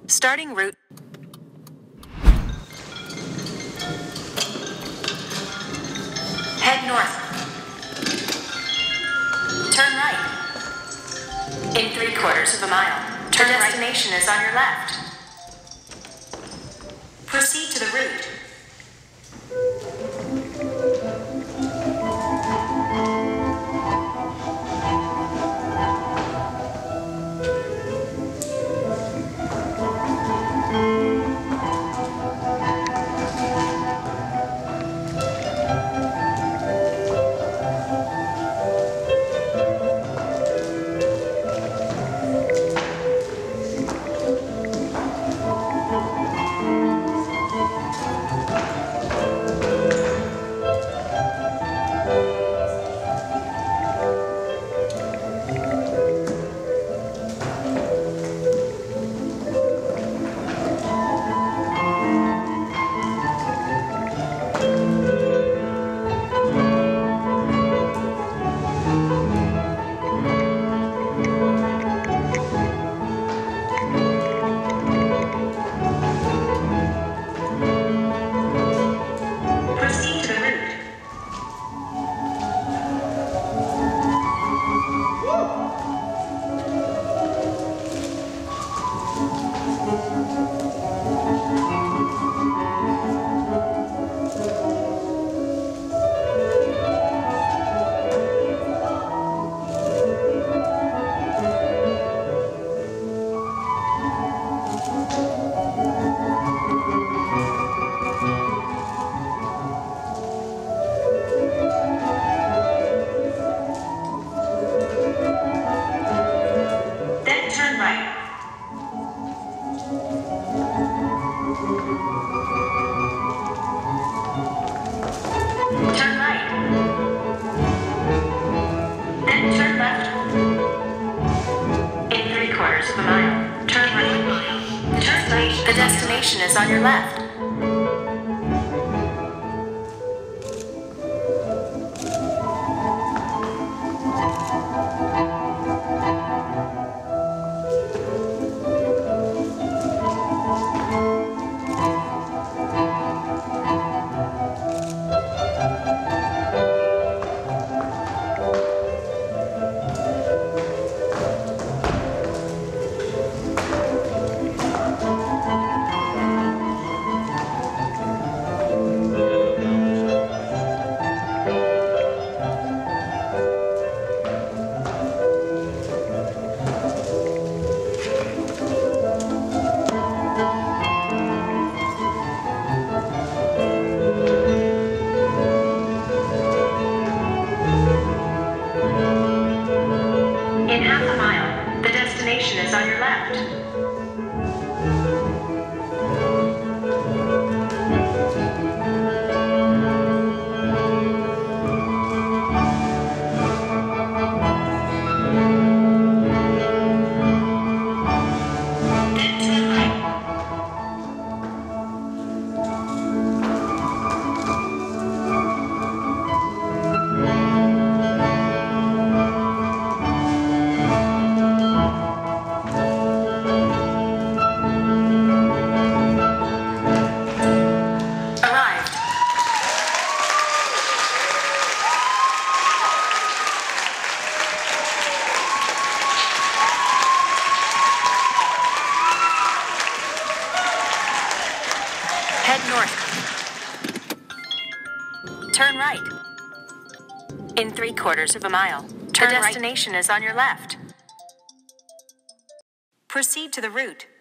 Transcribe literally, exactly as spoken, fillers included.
Starting route. Head north. Turn right. In three quarters of a mile, turn right. The destination is on your left. Proceed to the route. Is on your left. Turn right. In three quarters of a mile, turn right. The destination is on your left. Proceed to the route.